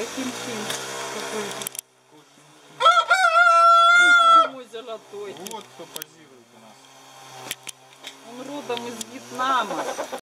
хим-хим какой-то. Мой золотой. Вот кто позирует у нас. Он родом из Вьетнама.